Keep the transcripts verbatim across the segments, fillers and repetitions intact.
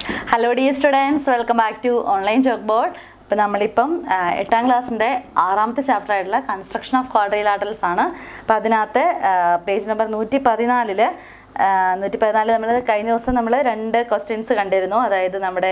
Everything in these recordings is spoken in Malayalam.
Hello dear students, welcome back to online chalkboard. ഇപ്പോൾ നമ്മളിപ്പം എട്ടാം ക്ലാസ്സിൻ്റെ ആറാമത്തെ ചാപ്റ്റർ ആയിട്ടുള്ള കൺസ്ട്രക്ഷൻ ഓഫ് ക്വാഡ്രിലാറ്ററൽസ് ആണ്. അപ്പോൾ അതിനകത്ത് പേജ് നമ്പർ നൂറ്റി പതിനാലില് നൂറ്റി പതിനാല് നമ്മൾ കഴിഞ്ഞ ദിവസം നമ്മൾ രണ്ട് ക്വസ്റ്റ്യൻസ് കണ്ടിരുന്നു. അതായത് നമ്മുടെ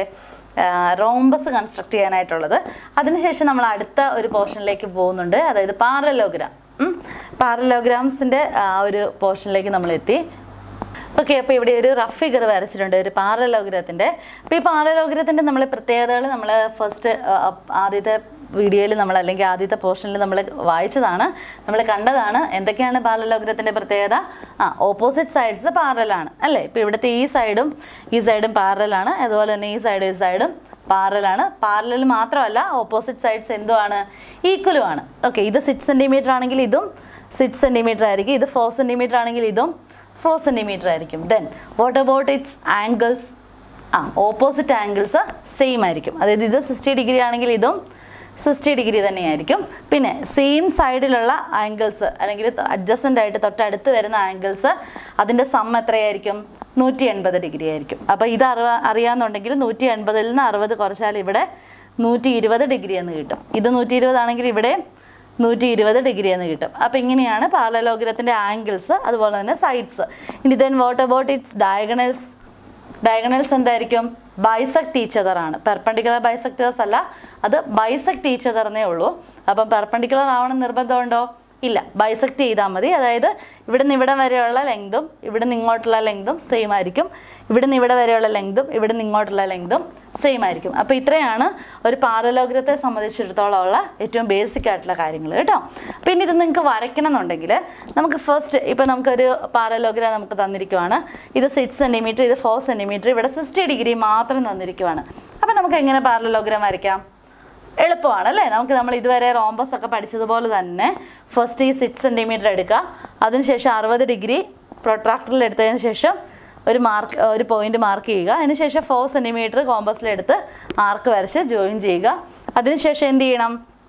റോംബസ് കൺസ്ട്രക്ട് ചെയ്യാനായിട്ടുള്ളത്. അതിനുശേഷം നമ്മൾ അടുത്ത ഒരു പോർഷനിലേക്ക് പോകുന്നുണ്ട്. അതായത് പാരലോഗ്രാം. പാരലോഗ്രാംസിൻ്റെ ആ ഒരു പോർഷനിലേക്ക് നമ്മൾ എത്തി. ഓക്കെ, അപ്പോൾ ഇവിടെ ഒരു റഫ് ഫിഗർ വരച്ചിട്ടുണ്ട് ഒരു പാരലോഗ്രത്തിൻ്റെ. അപ്പോൾ ഈ പാരലോഗ്രത്തിൻ്റെ നമ്മൾ പ്രത്യേകതകൾ നമ്മൾ ഫസ്റ്റ് ആദ്യത്തെ വീഡിയോയിൽ നമ്മൾ അല്ലെങ്കിൽ ആദ്യത്തെ പോർഷനിൽ നമ്മൾ വായിച്ചതാണ്, നമ്മൾ കണ്ടതാണ്. എന്തൊക്കെയാണ് പാരലോഗ്രത്തിൻ്റെ പ്രത്യേകത? ആ ഓപ്പോസിറ്റ് സൈഡ്സ് പാരലാണ് അല്ലേ. ഇപ്പോൾ ഇവിടുത്തെ ഈ സൈഡും ഈ സൈഡും പാരലാണ്, അതുപോലെ തന്നെ ഈ സൈഡും ഈ സൈഡും പാരലാണ്. പാരലൽ മാത്രമല്ല ഓപ്പോസിറ്റ് സൈഡ്സ് എന്തുമാണ്? ഈക്വലും ആണ്. ഓക്കെ, ഇത് സിക്സ് സെൻറ്റിമീറ്റർ ആണെങ്കിൽ ഇതും സിക്സ് സെൻറ്റിമീറ്റർ ആയിരിക്കും. ഇത് ഫോർ സെൻറ്റിമീറ്റർ ആണെങ്കിൽ ഇതും ഫോർ സെൻറ്റിമീറ്റർ ആയിരിക്കും. Then what about its angles? ആ ഓപ്പോസിറ്റ് ആംഗിൾസ് സെയിം ആയിരിക്കും. അതായത് ഇത് സിക്സ്റ്റി ഡിഗ്രി ആണെങ്കിൽ ഇതും സിക്സ്റ്റി ഡിഗ്രി തന്നെയായിരിക്കും. പിന്നെ സെയിം സൈഡിലുള്ള ആംഗിൾസ് അല്ലെങ്കിൽ അഡ്ജസ്റ്റൻ്റ് ആയിട്ട് തൊട്ടടുത്ത് വരുന്ന ആംഗിൾസ് അതിൻ്റെ സം എത്രയായിരിക്കും? നൂറ്റി എൺപത് ഡിഗ്രി ആയിരിക്കും. അപ്പോൾ ഇത് അറിയാ അറിയാമെന്നുണ്ടെങ്കിൽ നൂറ്റി എൺപതിൽ നിന്ന് അറുപത് കുറച്ചാൽ ഇവിടെ നൂറ്റി ഇരുപത് ഡിഗ്രി എന്ന് കിട്ടും. ഇത് നൂറ്റി ഇരുപതാണെങ്കിൽ ഇവിടെ നൂറ്റി ഇരുപത് ഡിഗ്രി എന്ന് കിട്ടും. അപ്പോൾ ഇങ്ങനെയാണ് പാരലോഗ്രത്തിൻ്റെ ആംഗിൾസ്, അതുപോലെ തന്നെ സൈഡ്സ്. ഇനി then what about its diagonals? Diagonals എന്തായിരിക്കും? ബൈസെക്ട് ഈച്ച് അതർ ആണ്. പെർപെൻഡിക്കുലർ ബൈസെക്ടേഴ്സ് അല്ല, അത് ബൈസെക്ട് ഈച്ച് അതർ എന്നേ ഉള്ളൂ. അപ്പം പെർപെൻഡിക്കുലർ ആവണം നിർബന്ധമുണ്ടോ? ഇല്ല, ബൈസെക്ട് ചെയ്താൽ മതി. അതായത് ഇവിടെ നിന്ന് ഇവിടെ വരെയുള്ള ലെങ്തും ഇവിടെ നിന്ന് ഇങ്ങോട്ടുള്ള ലെങ്തും സെയിം ആയിരിക്കും. ഇവിടെ നിന്ന് ഇവിടെ വരെയുള്ള ലെങ്തും ഇവിടെ നിന്ന് ഇങ്ങോട്ടുള്ള ലെങ്തും സെയിം ആയിരിക്കും. അപ്പോൾ ഇത്രയാണ് ഒരു പാരലോഗ്രത്തെ സംബന്ധിച്ചിടത്തോളം ഉള്ള ഏറ്റവും ബേസിക് ആയിട്ടുള്ള കാര്യങ്ങൾ കേട്ടോ. പിന്നെ ഇത് നിങ്ങൾക്ക് വരയ്ക്കണം എന്നുണ്ടെങ്കിൽ നമുക്ക് ഫസ്റ്റ് ഇപ്പോൾ നമുക്കൊരു പാരലോഗ്രാം നമുക്ക് തന്നിരിക്കുവാണ്. ഇത് സിക്സ് സെൻറ്റിമീറ്റർ, ഇത് ഫോർ സെൻറ്റിമീറ്റർ, ഇവിടെ സിക്സ്റ്റി ഡിഗ്രി മാത്രം തന്നിരിക്കുവാണ്. അപ്പോൾ നമുക്ക് എങ്ങനെ പാരലോഗ്രാം വരയ്ക്കാം? എളുപ്പമാണ് അല്ലേ. നമുക്ക് നമ്മൾ ഇതുവരെ റോംബസ് ഒക്കെ പഠിച്ചതുപോലെ തന്നെ ഫസ്റ്റ് ഈ സിക്സ് സെൻറ്റിമീറ്റർ എടുക്കുക, അതിനുശേഷം അറുപത് ഡിഗ്രി പ്രൊട്രാക്ടറിൽ എടുത്തതിന് ശേഷം ഒരു മാർക്ക് ഒരു പോയിന്റ് മാർക്ക് ചെയ്യുക. അതിനുശേഷം ഫോർ സെൻറ്റിമീറ്റർ കോമ്പസിലെടുത്ത് ആർക്ക് വരച്ച് ജോയിൻ ചെയ്യുക. അതിനുശേഷം എന്ത് ചെയ്യണം?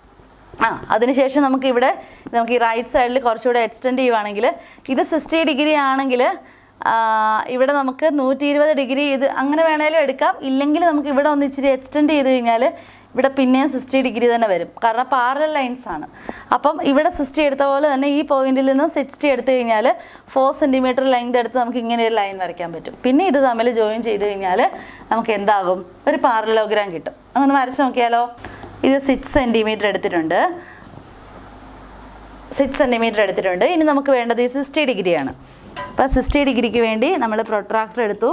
ആ അതിനുശേഷം നമുക്ക് ഇവിടെ നമുക്ക് ഈ റൈറ്റ് സൈഡിൽ കുറച്ചുകൂടെ എക്സ്റ്റെൻഡ് ചെയ്യുവാണെങ്കിൽ ഇത് സിക്സ്റ്റി ഡിഗ്രി ആണെങ്കിൽ ഇവിടെ നമുക്ക് നൂറ്റി ഇരുപത് ഡിഗ്രി ഇത് അങ്ങനെ വേണേലും എടുക്കാം. ഇല്ലെങ്കിൽ നമുക്ക് ഇവിടെ ഒന്ന് ഇച്ചിരി എക്സ്റ്റെൻഡ് ചെയ്ത് കഴിഞ്ഞാൽ ഇവിടെ പിന്നെയും സിക്സ്റ്റി ഡിഗ്രി തന്നെ വരും, കാരണം പാരലൽ ലൈൻസ് ആണ്. അപ്പം ഇവിടെ സിക്സ്റ്റി എടുത്ത പോലെ തന്നെ ഈ പോയിന്റിൽ നിന്ന് സിക്സ്റ്റി എടുത്തു കഴിഞ്ഞാൽ ഫോർ സെൻറ്റിമീറ്റർ ലെങ്ത് എടുത്ത് നമുക്ക് ഇങ്ങനെ ഒരു ലൈൻ വരയ്ക്കാൻ പറ്റും. പിന്നെ ഇത് തമ്മിൽ ജോയിൻ ചെയ്ത് കഴിഞ്ഞാൽ നമുക്ക് എന്താകും? ഒരു പാരലോഗ്രാം കിട്ടും. അങ്ങനെ വരച്ച് നോക്കിയാലോ. ഇത് സിക്സ് സെൻറ്റിമീറ്റർ എടുത്തിട്ടുണ്ട് സിക്സ് സെൻറ്റിമീറ്റർ എടുത്തിട്ടുണ്ട് ഇനി നമുക്ക് വേണ്ടത് ഈ സിക്സ്റ്റി ഡിഗ്രിയാണ്. അപ്പോൾ സിക്സ്റ്റി ഡിഗ്രിക്ക് വേണ്ടി നമ്മൾ പ്രൊട്രാക്ടർ എടുത്തു.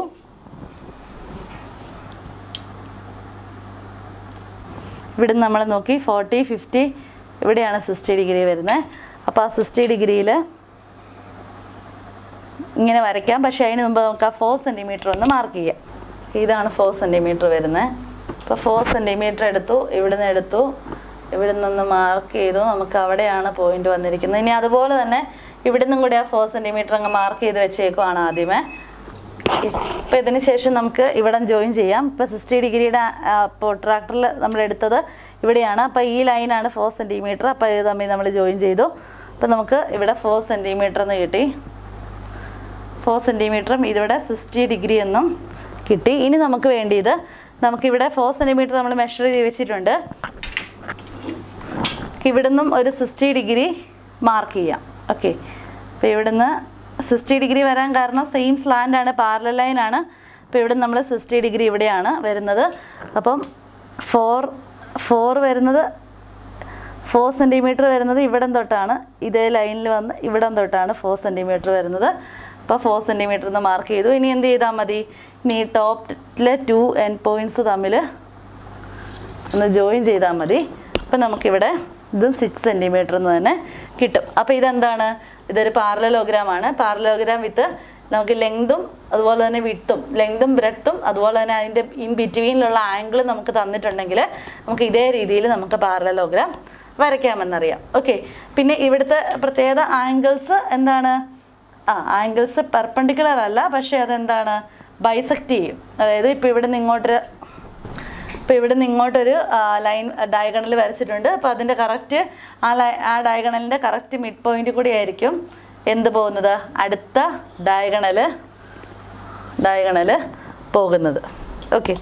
ഇവിടെ നമ്മൾ നോക്കി ഫോർട്ടി ഫിഫ്റ്റി ഇവിടെയാണ് സിക്സ്റ്റി ഡിഗ്രി വരുന്നത്. അപ്പോൾ ആ സിക്സ്റ്റി ഡിഗ്രിയിൽ ഇങ്ങനെ വരയ്ക്കാം. പക്ഷേ അതിന് മുമ്പ് നമുക്ക് ആ ഫോർ സെൻറ്റിമീറ്റർ ഒന്ന് മാർക്ക് ചെയ്യാം. ഇതാണ് ഫോർ സെൻറ്റിമീറ്റർ വരുന്നത്. അപ്പോൾ ഫോർ സെൻറ്റിമീറ്റർ എടുത്തു, ഇവിടെ നിന്ന് എടുത്തു, ഇവിടെ നിന്ന് മാർക്ക് ചെയ്തു. നമുക്ക് അവിടെയാണ് പോയിന്റ് വന്നിരിക്കുന്നത്. ഇനി അതുപോലെ തന്നെ ഇവിടെ നിന്നും കൂടി ആ ഫോർ സെൻറ്റിമീറ്റർ അങ്ങ് മാർക്ക് ചെയ്ത് വെച്ചേക്കുവാണ് ആദ്യമേ. അപ്പോൾ ഇതിന് ശേഷം നമുക്ക് ഇവിടെ ജോയിൻ ചെയ്യാം. ഇപ്പോൾ സിക്സ്റ്റി ഡിഗ്രിയുടെ പ്രൊട്രാക്ടറിൽ നമ്മൾ എടുത്തത് ഇവിടെയാണ്. അപ്പോൾ ഈ ലൈനാണ് ഫോർ സെൻറ്റിമീറ്റർ. അപ്പോൾ ഇത് തമ്മിൽ നമ്മൾ ജോയിൻ ചെയ്തു. അപ്പോൾ നമുക്ക് ഇവിടെ ഫോർ സെൻറ്റിമീറ്റർ എന്ന് കിട്ടി. ഫോർ സെൻറ്റിമീറ്ററും ഇതിവിടെ സിക്സ്റ്റി ഡിഗ്രി എന്നും കിട്ടി. ഇനി നമുക്ക് വേണ്ടിയത് നമുക്കിവിടെ ഫോർ സെൻറ്റിമീറ്റർ നമ്മൾ മെഷർ ചെയ്ത് വെച്ചിട്ടുണ്ട്. ഇവിടെ നിന്നും ഒരു സിക്സ്റ്റി ഡിഗ്രി മാർക്ക് ചെയ്യാം. ഓക്കെ, അപ്പോൾ ഇവിടുന്ന് സിക്സ്റ്റി ഡിഗ്രി വരാൻ കാരണം സെയിം സ്ലാൻഡ് ആണ്, പാരലൽ ലൈൻ ആണ്. അപ്പോൾ ഇവിടെ നമ്മൾ സിക്സ്റ്റി ഡിഗ്രി ഇവിടെയാണ് വരുന്നത്. അപ്പം ഫോർ ഫോർ വരുന്നത് ഫോർ സെൻറ്റിമീറ്റർ വരുന്നത് ഇവിടം തൊട്ടാണ്, ഇതേ ലൈനിൽ വന്ന് ഇവിടം തൊട്ടാണ് ഫോർ സെൻറ്റിമീറ്റർ വരുന്നത്. അപ്പോൾ ഫോർ സെൻറ്റിമീറ്റർ എന്ന് മാർക്ക് ചെയ്തു. ഇനി എന്ത് ചെയ്താൽ മതി? ഇനി ടോപ്പിലെ ടു എൻഡ് പോയിൻറ്റ്സ് തമ്മിൽ ഒന്ന് ജോയിൻ ചെയ്താൽ മതി. അപ്പം നമുക്കിവിടെ ഇത് സിക്സ് സെൻറ്റിമീറ്റർ എന്ന് തന്നെ കിട്ടും. അപ്പോൾ ഇതെന്താണ്? ഇതൊരു പാരലോഗ്രാമാണ്. പാരലോഗ്രാം വിത്ത് നമുക്ക് ലെങ്തും അതുപോലെ തന്നെ വിഡ്ത്തും ലെങ്തും ബ്രെഡ്ത്തും അതുപോലെ തന്നെ അതിൻ്റെ ഇൻ ബിറ്റ്വീനിലുള്ള ആംഗിൾ നമുക്ക് തന്നിട്ടുണ്ടെങ്കിൽ നമുക്ക് ഇതേ രീതിയിൽ നമുക്ക് പാരലോഗ്രാം വരയ്ക്കാമെന്നറിയാം. ഓക്കെ, പിന്നെ ഇവിടുത്തെ പ്രത്യേകത ആംഗിൾസ് എന്താണ്? ആ ആംഗിൾസ് പെർപെൻഡിക്കുലർ അല്ല, പക്ഷേ അതെന്താണ്? ബൈസെക്റ്റ് ചെയ്യും. അതായത് ഇപ്പോൾ ഇവിടെ നിന്ന് ഇങ്ങോട്ട് ഇപ്പോൾ ഇവിടെ നിന്ന് ഇങ്ങോട്ടൊരു ലൈൻ ഡയഗണൽ വരച്ചിട്ടുണ്ട്. അപ്പോൾ അതിൻ്റെ കറക്റ്റ് ആ ലൈ ആ ഡയഗണലിൻ്റെ കറക്റ്റ് മിഡ് പോയിൻ്റ് കൂടി ആയിരിക്കും എന്ത് പോകുന്നത്? അടുത്ത ഡയഗണൽ ഡയഗണൽ പോകുന്നത്. ഓക്കെ,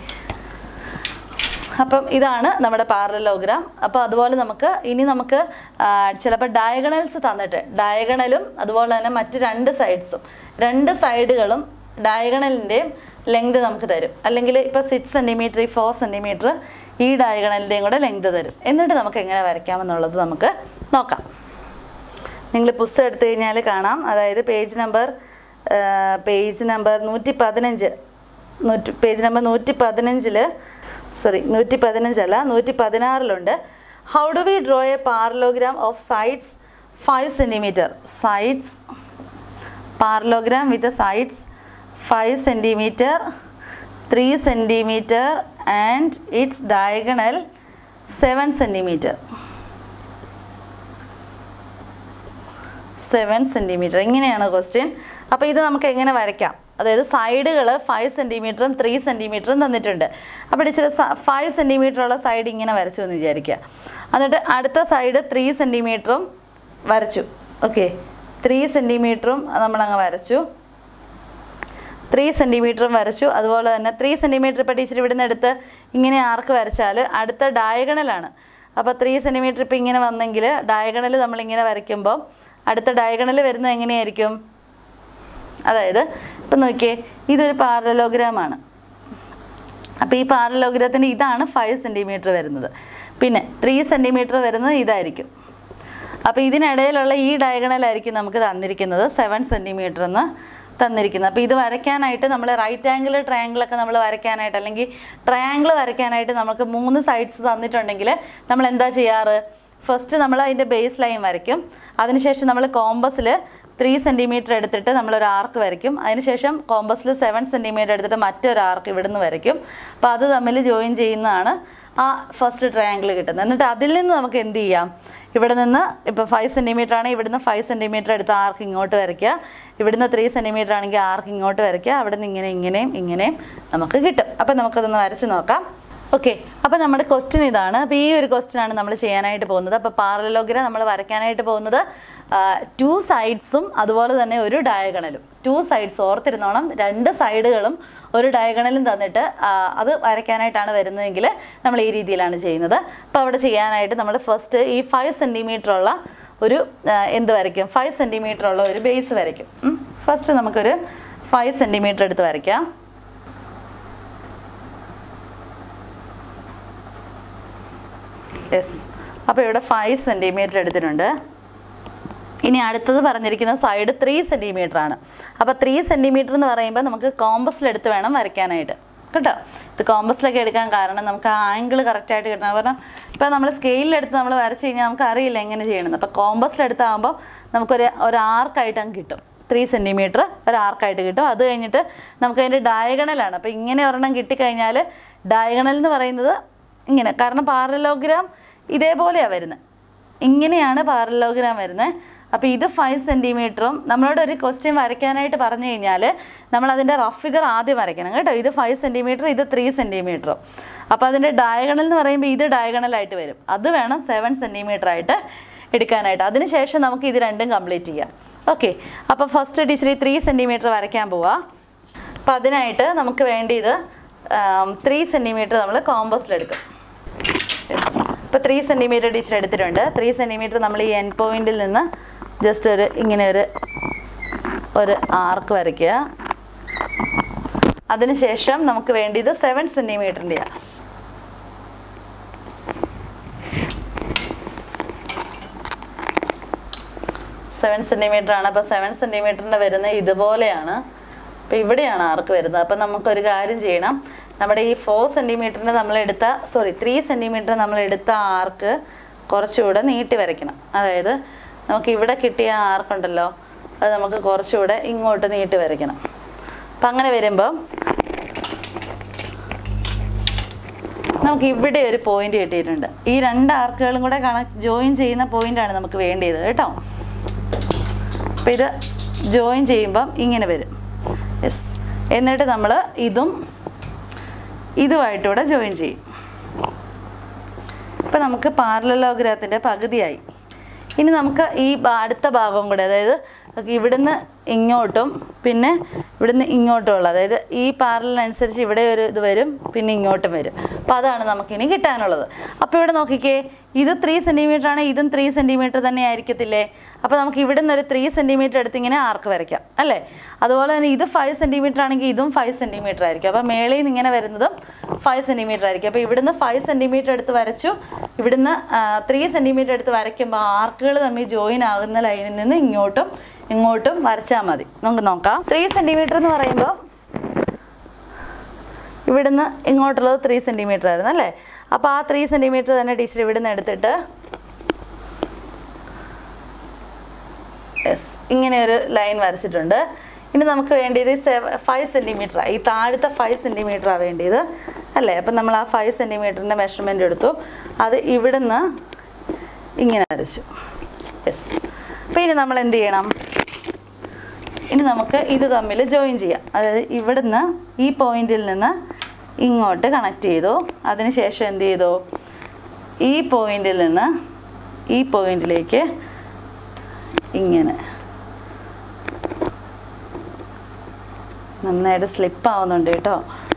അപ്പം ഇതാണ് നമ്മുടെ പാരലലോഗ്രാം. അപ്പോൾ അതുപോലെ നമുക്ക് ഇനി നമുക്ക് ചിലപ്പോൾ ഡയഗണൽസ് തന്നിട്ട് ഡയഗണലും അതുപോലെ തന്നെ മറ്റ് രണ്ട് സൈഡ്സും രണ്ട് സൈഡുകളും ഡയഗണലിൻ്റെയും ലെങ്ത് നമുക്ക് തരും. അല്ലെങ്കിൽ ഇപ്പോൾ സിക്സ് സെൻറ്റിമീറ്റർ ഫോർ സെൻറ്റിമീറ്റർ ഈ ഡയഗണലിൻ്റെയും കൂടെ ലെങ്ത് തരും. എന്നിട്ട് നമുക്ക് എങ്ങനെ വരയ്ക്കാമെന്നുള്ളത് നമുക്ക് നോക്കാം. നിങ്ങൾ പുസ്തകം എടുത്തു കഴിഞ്ഞാൽ കാണാം. അതായത് പേജ് നമ്പർ പേജ് നമ്പർ നൂറ്റി പതിനഞ്ച് നൂറ്റി പേജ് നമ്പർ നൂറ്റി പതിനഞ്ചിൽ സോറി നൂറ്റി പതിനഞ്ചല്ല നൂറ്റി പതിനാറിലുണ്ട്. How do we draw a parallelogram of sides five centimetre sides parallelogram with sides five centimetre three centimetre and its diagonal seven centimetre seven centimetre ഇങ്ങനെയാണ് ക്വസ്റ്റ്യൻ. അപ്പോൾ ഇത് നമുക്ക് എങ്ങനെ വരയ്ക്കാം? അതായത് സൈഡുകൾ ഫൈവ് സെൻറ്റിമീറ്ററും ത്രീ സെൻറ്റിമീറ്ററും തന്നിട്ടുണ്ട്. അപ്പോൾ ടീച്ചർ ഫൈവ് സെൻറ്റിമീറ്ററുള്ള സൈഡ് ഇങ്ങനെ വരച്ചു എന്ന് വിചാരിക്കുക. എന്നിട്ട് അടുത്ത സൈഡ് ത്രീ സെൻറ്റിമീറ്ററും വരച്ചു. ഓക്കെ, ത്രീ സെൻറ്റിമീറ്ററും നമ്മളങ്ങ് വരച്ചു ത്രീ സെൻറ്റിമീറ്ററും വരച്ചു. അതുപോലെ തന്നെ ത്രീ സെൻറ്റിമീറ്റർ ഇപ്പോൾ ടീച്ചർ ഇവിടെ നിന്ന് എടുത്ത് ഇങ്ങനെ ആർക്ക് വരച്ചാൽ അടുത്ത ഡയഗണലാണ്. അപ്പോൾ ത്രീ സെൻറ്റിമീറ്റർ ഇപ്പോൾ ഇങ്ങനെ വന്നെങ്കിൽ ഡയഗണൽ നമ്മളിങ്ങനെ വരയ്ക്കുമ്പോൾ അടുത്ത ഡയഗണൽ വരുന്നത് എങ്ങനെയായിരിക്കും? അതായത് ഇപ്പം നോക്കിയേ, ഇതൊരു പാരലോഗ്രാമാണ്. അപ്പോൾ ഈ പാരലോഗ്രാമത്തിൻ്റെ ഇതാണ് ഫൈവ് സെൻറ്റിമീറ്റർ വരുന്നത്. പിന്നെ ത്രീ സെൻറ്റിമീറ്റർ വരുന്നത് ഇതായിരിക്കും. അപ്പോൾ ഇതിനിടയിലുള്ള ഈ ഡയഗണലായിരിക്കും നമുക്ക് തന്നിരിക്കുന്നത് സെവൻ സെൻറ്റിമീറ്റർ എന്ന് തന്നിരിക്കുന്നത്. അപ്പോൾ ഇത് വരയ്ക്കാനായിട്ട് നമ്മൾ റൈറ്റ് ആംഗിൾ ട്രയാങ്കിളൊക്കെ നമ്മൾ വരയ്ക്കാനായിട്ട് അല്ലെങ്കിൽ ട്രയാങ്കിൾ വരയ്ക്കാനായിട്ട് നമുക്ക് മൂന്ന് സൈഡ്സ് തന്നിട്ടുണ്ടെങ്കിൽ നമ്മൾ എന്താ ചെയ്യാറ്? ഫസ്റ്റ് നമ്മൾ അതിൻ്റെ ബേസ് ലൈൻ വരയ്ക്കും. അതിനുശേഷം നമ്മൾ കോമ്പസിൽ ത്രീ സെൻറ്റിമീറ്റർ എടുത്തിട്ട് നമ്മളൊരു ആർക്ക് വരയ്ക്കും. അതിനുശേഷം കോമ്പസിൽ സെവൻ സെൻറ്റിമീറ്റർ എടുത്തിട്ട് മറ്റൊരു ആർക്ക് ഇവിടുന്ന് വരയ്ക്കും. അപ്പോൾ അത് തമ്മിൽ ജോയിൻ ചെയ്യുന്നതാണ് ആ ഫസ്റ്റ് ട്രയാങ്കിൾ കിട്ടുന്നത്. എന്നിട്ട് അതിൽ നിന്ന് നമുക്ക് എന്ത് ചെയ്യാം? ഇവിടെ നിന്ന് ഇപ്പോൾ ഫൈവ് സെൻറ്റിമീറ്റർ ആണെങ്കിൽ ഇവിടുന്ന് ഫൈവ് സെൻറ്റിമീറ്റർ എടുത്ത് ആർക്ക് ഇങ്ങോട്ട് വരയ്ക്കുക. ഇവിടുന്ന് ത്രീ സെൻറ്റിമീറ്റർ ആണെങ്കിൽ ആർക്ക് ഇങ്ങോട്ട് വരയ്ക്കുക. അവിടെ നിന്ന് ഇങ്ങനെ ഇങ്ങനെയും ഇങ്ങനെയും നമുക്ക് കിട്ടും. അപ്പോൾ നമുക്കതൊന്ന് വരച്ച് നോക്കാം. ഓക്കെ, അപ്പോൾ നമ്മുടെ ക്വസ്റ്റ്യൻ ഇതാണ്. അപ്പോൾ ഈ ഒരു ക്വസ്റ്റ്യനാണ് നമ്മൾ ചെയ്യാനായിട്ട് പോകുന്നത്. അപ്പോൾ പാരലലോഗ്രാം നമ്മൾ വരയ്ക്കാനായിട്ട് പോകുന്നത് ടു സൈഡ്സും അതുപോലെ തന്നെ ഒരു ഡയഗണലും. ടു സൈഡ്സ് ഓർത്തിരുന്നോണം, രണ്ട് സൈഡുകളും ഒരു ഡയഗണലും തന്നിട്ട് അത് വരയ്ക്കാനായിട്ടാണ് വരുന്നതെങ്കിൽ നമ്മൾ ഈ രീതിയിലാണ് ചെയ്യുന്നത്. അപ്പോൾ അവിടെ ചെയ്യാനായിട്ട് നമ്മൾ ഫസ്റ്റ് ഈ ഫൈവ് സെൻറ്റിമീറ്റർ ഉള്ള ഒരു എന്ത് വരയ്ക്കും? ഫൈവ് സെൻറ്റിമീറ്റർ ഉള്ള ഒരു ബേസ് വരയ്ക്കും. ഫസ്റ്റ് നമുക്കൊരു ഫൈവ് സെൻറ്റിമീറ്റർ എടുത്ത് വരയ്ക്കാം. യെസ്, അപ്പോൾ ഇവിടെ ഫൈവ് സെൻറ്റിമീറ്റർ എടുത്തിട്ടുണ്ട്. ഇനി അടുത്തത് പറഞ്ഞിരിക്കുന്ന സൈഡ് ത്രീ സെൻറ്റിമീറ്റർ ആണ്. അപ്പോൾ ത്രീ സെൻറ്റിമീറ്റർ എന്ന് പറയുമ്പോൾ നമുക്ക് കോമ്പസിലെടുത്ത് വേണം വരയ്ക്കാനായിട്ട് കേട്ടോ. ഇത് കോമ്പസിലൊക്കെ എടുക്കാൻ കാരണം നമുക്ക് ആ ആംഗിൾ കറക്റ്റായിട്ട് കിട്ടണം. കാരണം ഇപ്പോൾ നമ്മൾ സ്കെയിലിലെടുത്ത് നമ്മൾ വരച്ച് കഴിഞ്ഞാൽ നമുക്ക് അറിയില്ല എങ്ങനെ ചെയ്യണമെന്ന്. അപ്പോൾ കോമ്പസിലെടുത്താകുമ്പോൾ നമുക്കൊരു ഒരു ആർക്കായിട്ട് അങ്ങ് കിട്ടും. ത്രീ സെൻറ്റിമീറ്റർ ഒരു ആർക്കായിട്ട് കിട്ടും. അത് കഴിഞ്ഞിട്ട് നമുക്കതിൻ്റെ ഡയഗണലാണ്. അപ്പോൾ ഇങ്ങനെ ഒരെണ്ണം കിട്ടിക്കഴിഞ്ഞാൽ ഡയഗണൽ എന്ന് പറയുന്നത് ഇങ്ങനെ, കാരണം പാരലോഗ്രാം ഇതേപോലെയാണ് വരുന്നത്. ഇങ്ങനെയാണ് പാരലോഗ്രാം വരുന്നത്. അപ്പോൾ ഇത് ഫൈവ് സെൻറ്റിമീറ്ററും നമ്മളോട് ഒരു ക്വസ്റ്റ്യൻ വരയ്ക്കാനായിട്ട് പറഞ്ഞു കഴിഞ്ഞാൽ നമ്മളതിൻ്റെ റഫ് ഫിഗർ ആദ്യം വരയ്ക്കണം കേട്ടോ. ഇത് ഫൈവ് സെൻറ്റിമീറ്റർ, ഇത് ത്രീ സെൻറ്റിമീറ്ററും. അപ്പോൾ അതിൻ്റെ ഡയഗണൽ എന്ന് പറയുമ്പോൾ ഇത് ഡയഗണലായിട്ട് വരും. അത് വേണം സെവൻ സെൻറ്റിമീറ്റർ ആയിട്ട് എടുക്കാനായിട്ട്. അതിനുശേഷം നമുക്ക് ഇത് രണ്ടും കംപ്ലീറ്റ് ചെയ്യാം. ഓക്കെ, അപ്പോൾ ഫസ്റ്റ് ടീച്ചർ ഈ ത്രീ സെൻറ്റിമീറ്റർ വരയ്ക്കാൻ പോവാം. അപ്പോൾ അതിനായിട്ട് നമുക്ക് വേണ്ടിയത് ത്രീ സെൻറ്റിമീറ്റർ നമ്മൾ കോമ്പസിലെടുക്കും. യെസ്, ഇപ്പോൾ ത്രീ സെൻറ്റിമീറ്റർ ടീച്ചർ എടുത്തിട്ടുണ്ട്. ത്രീ സെൻറ്റിമീറ്റർ നമ്മൾ ഈ എൻ പോയിന്റിൽ നിന്ന് ജസ്റ്റ് ഒരു ഇങ്ങനെ ഒരു ഒരു ആർക്ക് വരയ്ക്കുക. അതിനുശേഷം നമുക്ക് വേണ്ടിയത് സെവൻ സെൻറ്റിമീറ്ററിൻ്റെയാണ്. സെവൻ സെൻറ്റിമീറ്റർ ആണ്. അപ്പോൾ സെവൻ സെൻറ്റിമീറ്ററിൻ്റെ വരുന്നത് ഇതുപോലെയാണ്. അപ്പോൾ ഇവിടെയാണ് ആർക്ക് വരുന്നത്. അപ്പോൾ നമുക്കൊരു കാര്യം ചെയ്യണം. നമ്മുടെ ഈ ഫോർ സെൻറ്റിമീറ്ററിന് നമ്മളെടുത്ത സോറി ത്രീ സെൻറ്റിമീറ്റർ നമ്മളെടുത്ത ആർക്ക് കുറച്ചുകൂടെ നീട്ടി വരയ്ക്കണം. അതായത് നമുക്ക് ഇവിടെ കിട്ടിയ ആർക്കുണ്ടല്ലോ, അത് നമുക്ക് കുറച്ചുകൂടെ ഇങ്ങോട്ട് നീട്ടി വരയ്ക്കണം. അപ്പം അങ്ങനെ വരുമ്പം നമുക്ക് ഇവിടെ ഒരു പോയിന്റ് കിട്ടിയിട്ടുണ്ട്. ഈ രണ്ട് ആർക്കുകളും കൂടെ കണക്ട് ജോയിൻ ചെയ്യുന്ന പോയിൻ്റാണ് നമുക്ക് വേണ്ടിയത് കേട്ടോ. അപ്പം ഇത് ജോയിൻ ചെയ്യുമ്പം ഇങ്ങനെ വരും. യെസ്, എന്നിട്ട് നമ്മൾ ഇതും ഇതുമായിട്ടൂടെ ജോയിൻ ചെയ്യും. ഇപ്പം നമുക്ക് പാരലലോഗ്രാമത്തിൻ്റെ പകുതിയായി. ഇനി നമുക്ക് ഈ അടുത്ത ഭാഗം കൂടെ, അതായത് ഇവിടുന്ന് ഇങ്ങോട്ടും പിന്നെ ഇവിടുന്ന് ഇങ്ങോട്ടുമുള്ള, അതായത് ഈ പാരലനുസരിച്ച് ഇവിടെ ഒരു ഇത് വരും, പിന്നെ ഇങ്ങോട്ടും വരും. അപ്പോൾ അതാണ് നമുക്കിനി കിട്ടാനുള്ളത്. അപ്പോൾ ഇവിടെ നോക്കിക്കേ, ഇത് ത്രീ സെൻറ്റിമീറ്റർ ആണ്, ഇതും ത്രീ സെൻറ്റിമീറ്റർ തന്നെ ആയിരിക്കത്തില്ലേ? അപ്പോൾ നമുക്ക് ഇവിടെ നിന്ന് ഒരു ത്രീ സെൻറ്റിമീറ്റർ എടുത്ത് ഇങ്ങനെ ആർക്ക് വരയ്ക്കാം അല്ലേ? അതുപോലെ തന്നെ ഇത് ഫൈവ് സെൻറ്റിമീറ്റർ ആണെങ്കിൽ ഇതും ഫൈവ് സെൻറ്റിമീറ്റർ ആയിരിക്കും. അപ്പോൾ മേളിൽ നിന്ന് ഇങ്ങനെ വരുന്നതും ഫൈവ് സെൻറ്റിമീറ്റർ ആയിരിക്കും. അപ്പോൾ ഇവിടുന്ന് ഫൈവ് സെൻറ്റിമീറ്റർ എടുത്ത് വരച്ചു, ഇവിടുന്ന് ത്രീ സെൻറ്റിമീറ്റർ എടുത്ത് വരയ്ക്കുമ്പോൾ ആർക്കുകൾ തമ്മിൽ ജോയിൻ ആകുന്ന ലൈനിൽ നിന്ന് ഇങ്ങോട്ടും ഇങ്ങോട്ടും വരച്ചാൽ മതി. നമുക്ക് നോക്കാം. ത്രീ സെൻറ്റിമീറ്റർ എന്ന് പറയുമ്പോൾ ഇവിടുന്ന് ഇങ്ങോട്ടുള്ളത് ത്രീ സെൻറ്റിമീറ്റർ ആയിരുന്നു അല്ലേ? അപ്പോൾ ആ ത്രീ സെൻറ്റിമീറ്റർ തന്നെ ടീച്ചർ ഇവിടുന്ന് എടുത്തിട്ട് യെസ് ഇങ്ങനെ ഒരു ലൈൻ വരച്ചിട്ടുണ്ട്. ഇനി നമുക്ക് വേണ്ടിയത് സെവ ഫൈവ് സെൻറ്റിമീറ്റർ, ഈ താഴത്തെ ഫൈവ് സെൻറ്റിമീറ്ററാണ് വേണ്ടിയത് അല്ലേ? അപ്പം നമ്മൾ ആ ഫൈവ് സെൻറ്റിമീറ്ററിൻ്റെ മെഷർമെൻറ്റ് എടുത്തു, അത് ഇവിടുന്ന് ഇങ്ങനെ വരച്ചു. യെസ്. അപ്പോൾ ഇനി നമ്മൾ എന്ത് ചെയ്യണം? ഇനി നമുക്ക് ഇത് തമ്മിൽ ജോയിൻ ചെയ്യാം. അതായത് ഇവിടുന്ന് ഈ പോയിന്റിൽ നിന്ന് ഇങ്ങോട്ട് കണക്ട് ചെയ്തു, അതിനുശേഷം എന്ത് ചെയ്തു? ഈ പോയിന്റിൽ നിന്ന് ഈ പോയിന്റിലേക്ക് ഇങ്ങനെ നന്നായിട്ട് സ്ലിപ്പ് ആവുന്നുണ്ട് കേട്ടോ,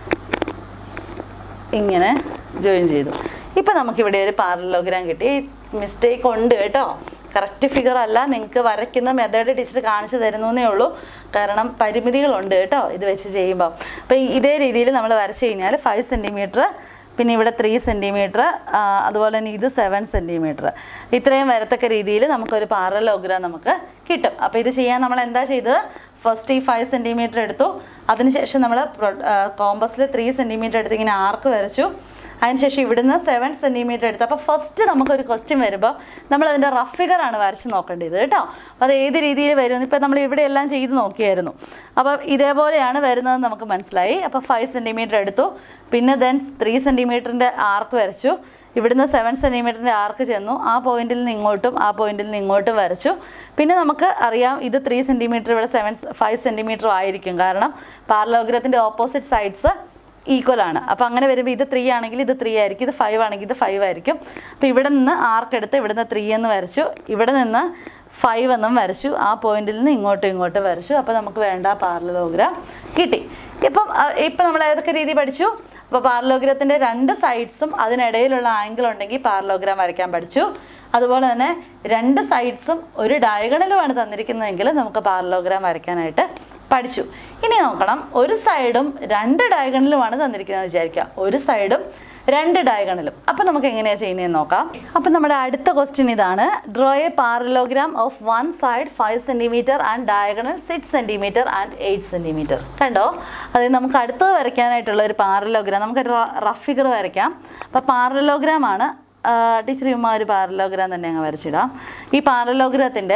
ഇങ്ങനെ ജോയിൻ ചെയ്തു. ഇപ്പം നമുക്കിവിടെ ഒരു പാരലലോഗ്രാം കിട്ടി. മിസ്റ്റേക്ക് ഉണ്ട് കേട്ടോ, കറക്റ്റ് ഫിഗർ അല്ല, നിങ്ങൾക്ക് വരയ്ക്കുന്ന മെത്തേഡ് ടീച്ചർ കാണിച്ചു തരുന്നേ ഉള്ളൂ, കാരണം പരിമിതികളുണ്ട് കേട്ടോ ഇത് വെച്ച് ചെയ്യുമ്പോൾ. അപ്പോൾ ഇതേ രീതിയിൽ നമ്മൾ വരച്ച് കഴിഞ്ഞാൽ ഫൈവ് സെൻറ്റിമീറ്റർ, പിന്നെ ഇവിടെ ത്രീ സെൻറ്റിമീറ്റർ, അതുപോലെ തന്നെ ഇത് സെവൻ സെൻറ്റിമീറ്റർ, ഇത്രയും വരത്തക്ക രീതിയിൽ നമുക്കൊരു പാരലലോഗ്രാം നമുക്ക് കിട്ടും. അപ്പോൾ ഇത് ചെയ്യാൻ നമ്മൾ എന്താ ചെയ്തത്? ഫസ്റ്റ് ഈ ഫൈവ് സെൻറ്റിമീറ്റർ എടുത്തു, അതിനുശേഷം നമ്മൾ കോമ്പസിൽ ത്രീ സെൻറ്റിമീറ്റർ എടുത്ത് ഇങ്ങനെ ആർക്ക് വരച്ചു, അതിനുശേഷം ഇവിടുന്ന് സെവൻ സെൻറ്റിമീറ്റർ എടുത്ത്. അപ്പോൾ ഫസ്റ്റ് നമുക്കൊരു ക്വസ്റ്റ്യൻ വരുമ്പോൾ നമ്മളതിൻ്റെ റഫ് ഫിഗറാണ് വരച്ച് നോക്കേണ്ടത് കേട്ടോ. അപ്പോൾ അത് ഏത് രീതിയിൽ വരും? ഇപ്പോൾ നമ്മൾ ഇവിടെ എല്ലാം ചെയ്ത് നോക്കിയായിരുന്നു. അപ്പോൾ ഇതേപോലെയാണ് വരുന്നതെന്ന് നമുക്ക് മനസ്സിലായി. അപ്പോൾ ഫൈവ് സെൻറ്റിമീറ്റർ എടുത്തു, പിന്നെ ദെൻ ത്രീ സെൻറ്റിമീറ്ററിൻ്റെ ആർക്ക് വരച്ചു, ഇവിടുന്ന് സെവൻ സെൻറ്റിമീറ്ററിൻ്റെ ആർക്ക് ചെന്നു, ആ പോയിന്റിൽ നിന്ന് ഇങ്ങോട്ടും ആ പോയിന്റിൽ നിന്ന് ഇങ്ങോട്ടും വരച്ചു. പിന്നെ നമുക്ക് അറിയാം ഇത് ത്രീ സെൻറ്റിമീറ്റർ, ഇവിടെ സെവൻ ഫൈവ് സെൻറ്റിമീറ്ററും ആയിരിക്കും, കാരണം പാരലലോഗ്രത്തിൻ്റെ ഓപ്പോസിറ്റ് സൈഡ്സ് ഈക്വൽ ആണ്. അപ്പോൾ അങ്ങനെ വരുമ്പോൾ ഇത് ത്രീ ആണെങ്കിൽ ഇത് ത്രീ ആയിരിക്കും, ഇത് ഫൈവ് ആണെങ്കിൽ ഇത് ഫൈവ് ആയിരിക്കും. അപ്പോൾ ഇവിടെ നിന്ന് ആർക്ക് എടുത്ത് ഇവിടുന്ന് ത്രീ എന്ന് വരച്ചു, ഇവിടെ നിന്ന് ഫൈവ് എന്നും വരച്ചു, ആ പോയിന്റിൽ നിന്ന് ഇങ്ങോട്ടും ഇങ്ങോട്ടും വരച്ചു. അപ്പോൾ നമുക്ക് വേണ്ട പാരലലോഗ്രാം കിട്ടി. ഇപ്പം ഇപ്പം നമ്മൾ ഏതൊക്കെ രീതി പഠിച്ചു? അപ്പോൾ പാരലലോഗ്രത്തിൻ്റെ രണ്ട് സൈഡ്സും അതിനിടയിലുള്ള ആംഗിൾ ഉണ്ടെങ്കിൽ പാരലലോഗ്രാം വരയ്ക്കാൻ പഠിച്ചു. അതുപോലെ തന്നെ രണ്ട് സൈഡ്സും ഒരു ഡയഗണലുമാണ് തന്നിരിക്കുന്നതെങ്കിൽ നമുക്ക് പാരലലോഗ്രാം വരയ്ക്കാനായിട്ട് പഠിച്ചു. ഇനി നോക്കണം, ഒരു സൈഡും രണ്ട് ഡയഗണലുമാണ് തന്നിരിക്കുന്നത് വിചാരിക്കുക, ഒരു സൈഡും രണ്ട് ഡയഗണലും. അപ്പം നമുക്ക് എങ്ങനെയാണ് ചെയ്യുന്നതെന്ന് നോക്കാം. അപ്പം നമ്മുടെ അടുത്ത ക്വസ്റ്റ്യൻ ഇതാണ്. Draw a parallelogram of one side five centimetre and diagonal six centimetre and eight centimetre. കണ്ടോ? അതായത് നമുക്ക് അടുത്തത് വരയ്ക്കാനായിട്ടുള്ള ഒരു പാരലലോഗ്രാം, നമുക്കൊരു റഫ് ഫിഗർ വരയ്ക്കാം. അപ്പോൾ പാരലലോഗ്രാം ആണ്. ടീച്ചർ ചുമ്മാ ഒരു പാരലലോഗ്രാം തന്നെ അങ്ങ് വരച്ചിടാം. ഈ പാരലലോഗ്രത്തിൻ്റെ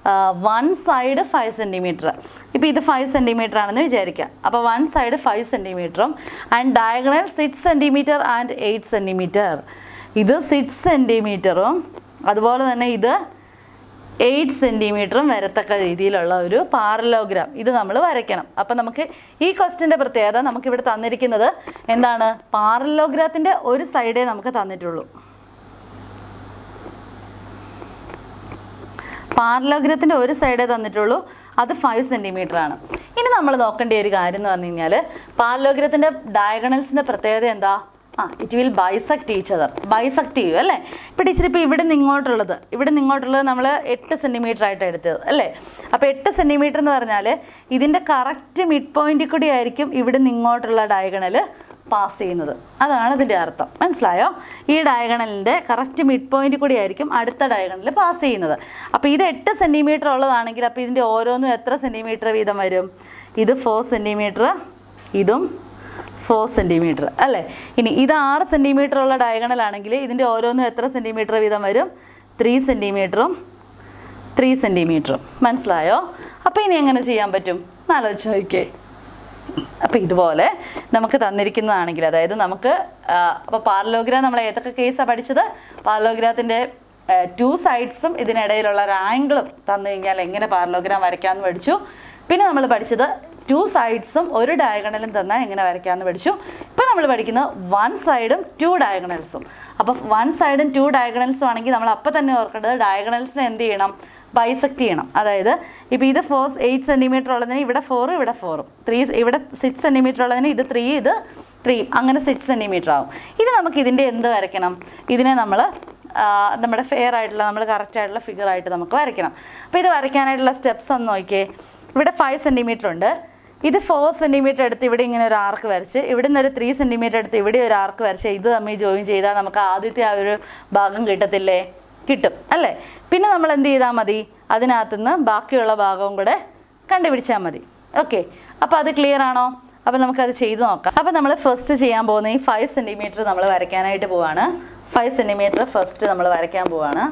വൺ സൈഡ് ഫൈവ് സെൻറ്റിമീറ്റർ, ഇപ്പോൾ ഇത് ഫൈവ് സെൻറ്റിമീറ്റർ ആണെന്ന് വിചാരിക്കാം. അപ്പോൾ വൺ സൈഡ് ഫൈവ് സെൻറ്റിമീറ്ററും and diagonal six centimetre and eight centimetre, ഇത് സിക്സ് സെൻറ്റിമീറ്ററും അതുപോലെ തന്നെ ഇത് എയ്റ്റ് സെൻറ്റിമീറ്ററും വരത്തക്ക രീതിയിലുള്ള ഒരു പാരലലോഗ്രാം ഇത് നമ്മൾ വരയ്ക്കണം. അപ്പം നമുക്ക് ഈ ക്വസ്റ്റ്യൻ്റെ പ്രത്യേകത, നമുക്കിവിടെ തന്നിരിക്കുന്നത് എന്താണ്? പാരലലോഗ്രത്തിൻ്റെ ഒരു സൈഡേ നമുക്ക് തന്നിട്ടുള്ളൂ. പാരലലോഗ്രത്തിൻ്റെ ഒരു സൈഡേ തന്നിട്ടുള്ളൂ, അത് ഫൈവ് സെൻറ്റിമീറ്റർ ആണ്. ഇനി നമ്മൾ നോക്കേണ്ട ഒരു കാര്യം എന്ന് പറഞ്ഞു കഴിഞ്ഞാൽ, പാരലലോഗ്രത്തിൻ്റെ ഡയഗണൽസിൻ്റെ പ്രത്യേകത എന്താ? ആ it will bisect each other, bisect ചെയ്യും അല്ലേ? ഇപ്പോൾ ടീച്ചർ ഇപ്പോൾ ഇവിടെ നിന്ന് ഇങ്ങോട്ടുള്ളത് ഇവിടെ നിന്ന് ഇങ്ങോട്ടുള്ളത് നമ്മൾ എട്ട് സെൻറ്റിമീറ്റർ ആയിട്ട് എടുത്തത് അല്ലേ? അപ്പോൾ എട്ട് സെൻറ്റിമീറ്റർ എന്ന് പറഞ്ഞാൽ ഇതിൻ്റെ കറക്റ്റ് മിഡ് പോയിൻറ്റിൽ കൂടി ആയിരിക്കും ഇവിടെ നിന്ന് ഇങ്ങോട്ടുള്ള ഡയഗണൽ പാസ് ചെയ്യുന്നത്. അതാണ് ഇതിൻ്റെ അർത്ഥം. മനസ്സിലായോ? ഈ ഡയഗണലിൻ്റെ കറക്റ്റ് മിഡ് പോയിൻറ്റിൽ കൂടി ആയിരിക്കും അടുത്ത ഡയഗണൽ പാസ് ചെയ്യുന്നത്. അപ്പോൾ ഇത് എട്ട് സെൻറ്റിമീറ്റർ ഉള്ളതാണെങ്കിൽ അപ്പോൾ ഇതിൻ്റെ ഓരോന്നും എത്ര സെൻറ്റിമീറ്റർ വീതം വരും? ഇത് ഫോർ സെൻറ്റിമീറ്റർ, ഇതും ഫോർ സെൻറ്റിമീറ്റർ അല്ലേ? ഇനി ഇത് ആറ് സെൻറ്റിമീറ്റർ ഉള്ള ഡയഗണലാണെങ്കിൽ ഇതിൻ്റെ ഓരോന്നും എത്ര സെൻറ്റിമീറ്റർ വീതം വരും? ത്രീ സെൻറ്റിമീറ്ററും ത്രീ സെൻറ്റിമീറ്ററും. മനസ്സിലായോ? അപ്പോൾ ഇനി എങ്ങനെ ചെയ്യാൻ പറ്റും? ആലോചിച്ച് നോക്കിയേ. അപ്പോൾ ഇതുപോലെ നമുക്ക് തന്നിരിക്കുന്നതാണെങ്കിൽ, അതായത് നമുക്ക് അപ്പോൾ പാരലലോഗ്രാം നമ്മൾ ഏതൊക്കെ കേസാണ് പഠിച്ചത്? പാരലലോഗ്രാത്തിൻ്റെ ടു സൈഡ്സും ഇതിനിടയിലുള്ള ഒരു ആംഗിളും തന്നു കഴിഞ്ഞാൽ എങ്ങനെ പാരലലോഗ്രാം വരയ്ക്കാമെന്ന് പഠിച്ചു. പിന്നെ നമ്മൾ പഠിച്ചത് ടു സൈഡ്സും ഒരു ഡയഗണലും തന്നാൽ എങ്ങനെ വരയ്ക്കാമെന്ന് പഠിച്ചു. ഇപ്പം നമ്മൾ പഠിക്കുന്ന വൺ സൈഡും ടു ഡയഗണൽസും. അപ്പോൾ വൺ സൈഡും ടു ഡയഗണൽസും ആണെങ്കിൽ നമ്മൾ അപ്പം തന്നെ ഓർക്കേണ്ടത് ഡയഗണൽസിനെ എന്ത് ചെയ്യണം, ബൈസെക്റ്റ് ചെയ്യണം. അതായത് ഇപ്പോൾ ഇത് ഫോർ എയ്റ്റ് സെൻറ്റിമീറ്റർ ഉള്ളതിന് ഇവിടെ ഫോറും ഇവിടെ ഫോറും, ത്രീ ഇവിടെ സിക്സ് സെൻറ്റിമീറ്റർ ഉള്ളതിന് ഇത് ത്രീ ഇത് ത്രീ, അങ്ങനെ സിക്സ് സെൻറ്റിമീറ്റർ ആവും. ഇനി നമുക്ക് ഇതിൻ്റെ എന്ത് വരയ്ക്കണം, ഇതിനെ നമ്മൾ നമ്മുടെ ഫെയർ ആയിട്ടുള്ള നമ്മൾ കറക്റ്റ് ആയിട്ടുള്ള ഫിഗർ ആയിട്ട് നമുക്ക് വരയ്ക്കണം. അപ്പോൾ ഇത് വരയ്ക്കാനായിട്ടുള്ള സ്റ്റെപ്സ് ഒന്ന് നോക്കിയേ. ഇവിടെ ഫൈവ് സെൻറ്റിമീറ്റർ ഉണ്ട്, ഇത് ഫോർ സെൻറ്റിമീറ്റർ എടുത്ത് ഇവിടെ ഇങ്ങനെ ഒരു ആർക്ക് വരച്ച്, ഇവിടെ നിന്ന് ഒരു ത്രീ സെൻറ്റിമീറ്റർ എടുത്ത് ഇവിടെ ഒരു ആർക്ക് വരച്ച് ഇത് തമ്മിൽ ജോയിൻ ചെയ്താൽ നമുക്ക് ആദ്യത്തെ ആ ഒരു ഭാഗം കിട്ടത്തില്ലേ, കിട്ടും അല്ലേ. പിന്നെ നമ്മൾ എന്ത് ചെയ്താൽ മതി, അതിനകത്തുനിന്ന് ബാക്കിയുള്ള ഭാഗവും കൂടെ കണ്ടുപിടിച്ചാൽ മതി. ഓക്കെ, അപ്പോൾ അത് ക്ലിയർ ആണോ? അപ്പോൾ നമുക്കത് ചെയ്ത് നോക്കാം. അപ്പോൾ നമ്മൾ ഫസ്റ്റ് ചെയ്യാൻ പോകുന്ന ഈ ഫൈവ് സെൻറ്റിമീറ്റർ നമ്മൾ വരയ്ക്കാനായിട്ട് പോവാണ്. ഫൈവ് സെൻറ്റിമീറ്റർ ഫസ്റ്റ് നമ്മൾ വരയ്ക്കാൻ പോവാണ്.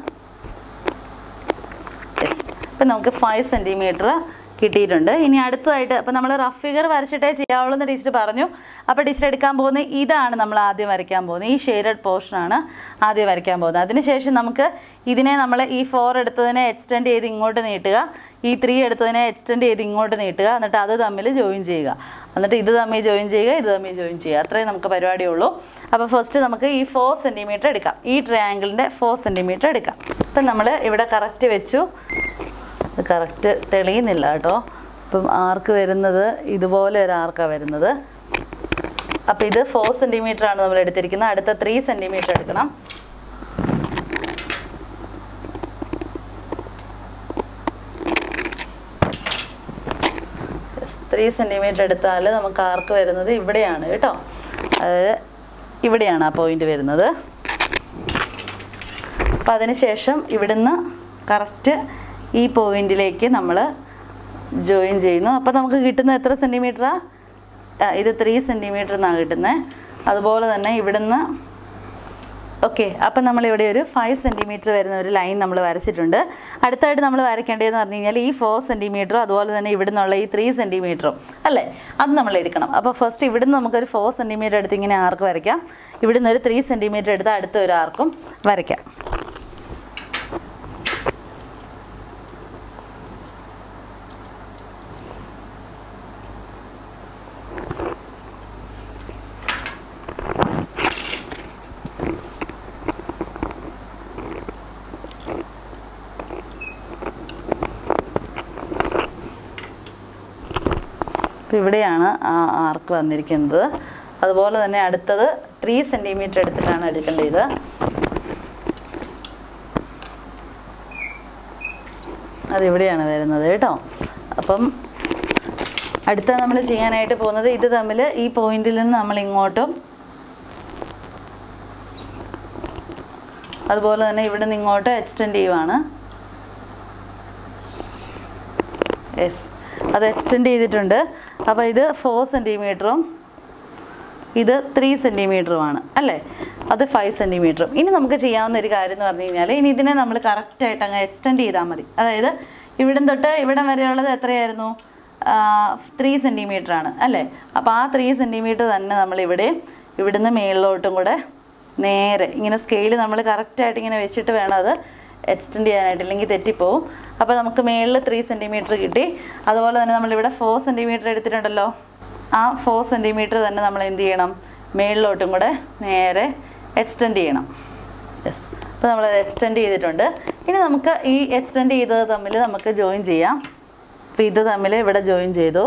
യെസ്, അപ്പം നമുക്ക് ഫൈവ് സെൻറ്റിമീറ്റർ കിട്ടിയിട്ടുണ്ട്. ഇനി അടുത്തതായിട്ട് അപ്പോൾ നമ്മൾ റഫ് ഫിഗർ വരച്ചിട്ടേ ചെയ്യാവുള്ളൂ എന്ന് ടീച്ചർ പറഞ്ഞു. അപ്പോൾ ടീച്ചർ എടുക്കാൻ പോകുന്നത് ഇതാണ് നമ്മൾ ആദ്യം വരയ്ക്കാൻ പോകുന്നത്, ഈ ഷെയ്ഡഡ് പോർഷനാണ് ആദ്യം വരയ്ക്കാൻ പോകുന്നത്. അതിനുശേഷം നമുക്ക് ഇതിനെ നമ്മൾ ഈ ഫോർ എടുത്തതിനെ എക്സ്റ്റെൻഡ് ചെയ്ത് ഇങ്ങോട്ട് നീട്ടുക, ഈ ത്രീ എടുത്തതിനെ എക്സ്റ്റെൻഡ് ചെയ്ത് ഇങ്ങോട്ട് നീട്ടുക, എന്നിട്ട് അത് തമ്മിൽ ജോയിൻ ചെയ്യുക, എന്നിട്ട് ഇത് തമ്മിൽ ജോയിൻ ചെയ്യുക, ഇത് തമ്മിൽ ജോയിൻ ചെയ്യുക. അത്രയും നമുക്ക് പരിപാടിയുള്ളൂ. അപ്പോൾ ഫസ്റ്റ് നമുക്ക് ഈ ഫോർ സെൻറ്റിമീറ്റർ എടുക്കാം, ഈ ട്രയാങ്കിളിൻ്റെ ഫോർ സെൻറ്റിമീറ്റർ എടുക്കാം. ഇപ്പം നമ്മൾ ഇവിടെ കറക്റ്റ് വെച്ചു, ഇത് കറക്റ്റ് തെളിയുന്നില്ല കേട്ടോ. ഇപ്പം ആർക്ക് വരുന്നത് ഇതുപോലെ ഒരു ആർക്കാണ് വരുന്നത്. അപ്പോൾ ഇത് ഫോർ സെൻറ്റിമീറ്റർ ആണ് നമ്മൾ എടുത്തിരിക്കുന്നത്. അടുത്ത ത്രീ സെൻറ്റിമീറ്റർ എടുക്കണം. ത്രീ സെൻറ്റിമീറ്റർ എടുത്താൽ നമുക്ക് ആർക്ക് വരുന്നത് ഇവിടെയാണ് കേട്ടോ, അതായത് ഇവിടെയാണ് ആ പോയിൻ്റ് വരുന്നത്. അപ്പം അതിന് ശേഷം ഇവിടുന്ന് കറക്റ്റ് ഈ പോയിന്റിലേക്ക് നമ്മൾ ജോയിൻ ചെയ്യുന്നു. അപ്പോൾ നമുക്ക് കിട്ടുന്നത് എത്ര സെൻറ്റിമീറ്ററാണ്, ഇത് ത്രീ സെൻറ്റിമീറ്റർ എന്നാണ് കിട്ടുന്നത്. അതുപോലെ തന്നെ ഇവിടുന്ന് ഓക്കെ, അപ്പം നമ്മളിവിടെ ഒരു ഫൈവ് സെൻറ്റിമീറ്റർ വരുന്ന ഒരു ലൈൻ നമ്മൾ വരച്ചിട്ടുണ്ട്. അടുത്തായിട്ട് നമ്മൾ വരയ്ക്കേണ്ടതെന്ന് പറഞ്ഞു കഴിഞ്ഞാൽ ഈ ഫോർ സെൻറ്റിമീറ്ററും അതുപോലെ തന്നെ ഇവിടെ നിന്നുള്ള ഈ ത്രീ സെൻറ്റിമീറ്ററും അല്ലേ, അത് നമ്മൾ എടുക്കണം. അപ്പോൾ ഫസ്റ്റ് ഇവിടുന്ന് നമുക്കൊരു ഫോർ സെൻറ്റിമീറ്റർ എടുത്ത് ഇങ്ങനെ ആർക്ക് വരയ്ക്കാം, ഇവിടുന്ന് ഒരു ത്രീ സെൻറ്റിമീറ്റർ എടുത്ത് അടുത്ത ഒരു ആർക്കും വരയ്ക്കാം. അപ്പോൾ ഇവിടെയാണ് ആ ആർക്ക് വന്നിരിക്കുന്നത്. അതുപോലെ തന്നെ അടുത്തത് ത്രീ സെൻറ്റിമീറ്റർ എടുത്തിട്ടാണ് എടുക്കേണ്ടത്. അതിവിടെയാണ് വരുന്നത് കേട്ടോ. അപ്പം അടുത്ത നമ്മൾ ചെയ്യാനായിട്ട് പോകുന്നത് ഇത് തമ്മിൽ ഈ പോയിന്റിൽ നിന്ന് നമ്മൾ ഇങ്ങോട്ടും അതുപോലെ തന്നെ ഇവിടെ നിന്ന് ഇങ്ങോട്ടും എക്സ്റ്റെൻഡ് ചെയ്യുവാണ്. യെസ്, അത് എക്സ്റ്റെൻഡ് ചെയ്തിട്ടുണ്ട്. അപ്പോൾ ഇത് ഫോർ സെൻറ്റിമീറ്ററും ഇത് ത്രീ സെൻറ്റിമീറ്ററുമാണ് അല്ലേ, അത് ഫൈവ് സെൻറ്റിമീറ്ററും. ഇനി നമുക്ക് ചെയ്യാവുന്ന ഒരു കാര്യം എന്ന് പറഞ്ഞു കഴിഞ്ഞാൽ ഇനി ഇതിനെ നമ്മൾ കറക്റ്റായിട്ട് അങ്ങ് എക്സ്റ്റെൻഡ് ചെയ്താൽ മതി. അതായത് ഇവിടം തൊട്ട് ഇവിടം വരെയുള്ളത് എത്രയായിരുന്നു, ത്രീ സെൻറ്റിമീറ്റർ ആണ് അല്ലേ. അപ്പോൾ ആ ത്രീ സെൻറ്റിമീറ്റർ തന്നെ നമ്മളിവിടെ ഇവിടുന്ന് മേളിലോട്ടും കൂടെ നേരെ ഇങ്ങനെ സ്കെയിൽ നമ്മൾ കറക്റ്റായിട്ട് ഇങ്ങനെ വെച്ചിട്ട് വേണം അത് എക്സ്റ്റെൻഡ് ചെയ്യാനായിട്ട്, ഇല്ലെങ്കിൽ തെറ്റിപ്പോവും. അപ്പോൾ നമുക്ക് മേളിൽ ത്രീ സെൻറ്റിമീറ്റർ കിട്ടി. അതുപോലെ തന്നെ നമ്മളിവിടെ ഫോർ സെൻറ്റിമീറ്റർ എടുത്തിട്ടുണ്ടല്ലോ, ആ ഫോർ സെൻറ്റിമീറ്റർ തന്നെ നമ്മൾ എന്ത് ചെയ്യണം, മേളിലോട്ടും കൂടെ നേരെ എക്സ്റ്റെൻഡ് ചെയ്യണം. യെസ്, അപ്പോൾ നമ്മൾ എക്സ്റ്റെൻഡ് ചെയ്തിട്ടുണ്ട്. ഇനി നമുക്ക് ഈ എക്സ്റ്റെൻഡ് ചെയ്തത് തമ്മിൽ നമുക്ക് ജോയിൻ ചെയ്യാം. അപ്പോൾ ഇത് തമ്മിൽ ഇവിടെ ജോയിൻ ചെയ്തു,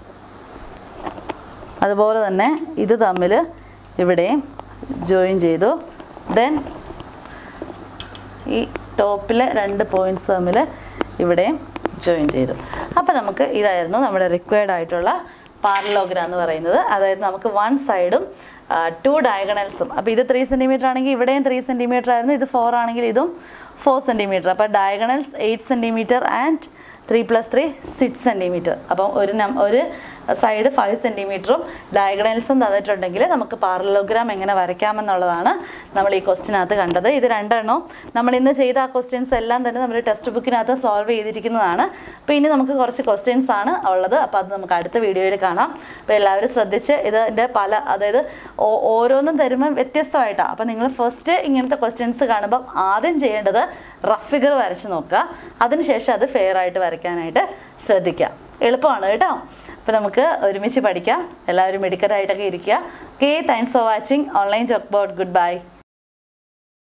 അതുപോലെ തന്നെ ഇത് തമ്മിൽ ഇവിടെയും ജോയിൻ ചെയ്തു. ദെൻ ഈ ടോപ്പിലെ രണ്ട് പോയിൻറ്റ്സ് തമ്മിൽ ഇവിടെയും ജോയിൻ ചെയ്തു. അപ്പോൾ നമുക്ക് ഇതായിരുന്നു നമ്മുടെ റിക്വയർഡ് ആയിട്ടുള്ള പാരലോഗ്രാം എന്ന് പറയുന്നത്. അതായത് നമുക്ക് വൺ സൈഡും ടു ഡയഗണൽസും, അപ്പോൾ ഇത് ത്രീ സെൻറ്റിമീറ്റർ ആണെങ്കിൽ ഇവിടെയും ത്രീ സെൻറ്റിമീറ്റർ ആയിരുന്നു, ഇത് ഫോർ ആണെങ്കിൽ ഇതും ഫോർ സെൻറ്റിമീറ്റർ. അപ്പോൾ diagonals eight centimetre and three plus three six centimetre. അപ്പം ഒരു നം ഒരു സൈഡ് ഫൈവ് സെൻറ്റിമീറ്ററും ഡയഗണൽസും തന്നിട്ടുണ്ടെങ്കിൽ നമുക്ക് പാരലോഗ്രാം എങ്ങനെ വരയ്ക്കാമെന്നുള്ളതാണ് നമ്മൾ ഈ ക്വസ്റ്റിനകത്ത് കണ്ടത്. ഇത് രണ്ടെണ്ണവും നമ്മൾ ഇന്ന് ചെയ്ത ആ ക്വസ്റ്റ്യൻസ് എല്ലാം തന്നെ നമ്മൾ ടെക്സ്റ്റ് ബുക്കിനകത്ത് സോൾവ് ചെയ്തിരിക്കുന്നതാണ്. അപ്പോൾ ഇനി നമുക്ക് കുറച്ച് ക്വസ്റ്റ്യൻസ് ആണ് ഉള്ളത്, അപ്പോൾ അത് നമുക്ക് അടുത്ത വീഡിയോയിൽ കാണാം. അപ്പോൾ എല്ലാവരും ശ്രദ്ധിച്ച് ഇതിൻ്റെ പല അതായത് ഓരോന്നും തരുമ്പോൾ വ്യത്യസ്തമായിട്ടാണ്. അപ്പോൾ നിങ്ങൾ ഫസ്റ്റ് ഇങ്ങനത്തെ ക്വസ്റ്റ്യൻസ് കാണുമ്പം ആദ്യം ചെയ്യേണ്ടത് റഫ് ഫിഗർ വരച്ച് നോക്കുക, അതിനുശേഷം അത് ഫെയർ ആയിട്ട് വരയ്ക്കാനായിട്ട് ശ്രദ്ധിക്കുക. എളുപ്പമാണ് കേട്ടോ. അപ്പോൾ നമുക്ക് ഒരുമിച്ച് പഠിക്കാം. എല്ലാവരും മിടുക്കരായിട്ടൊക്കെ ഇരിക്കുക. Okay, thanks for watching online chalk board. Good by.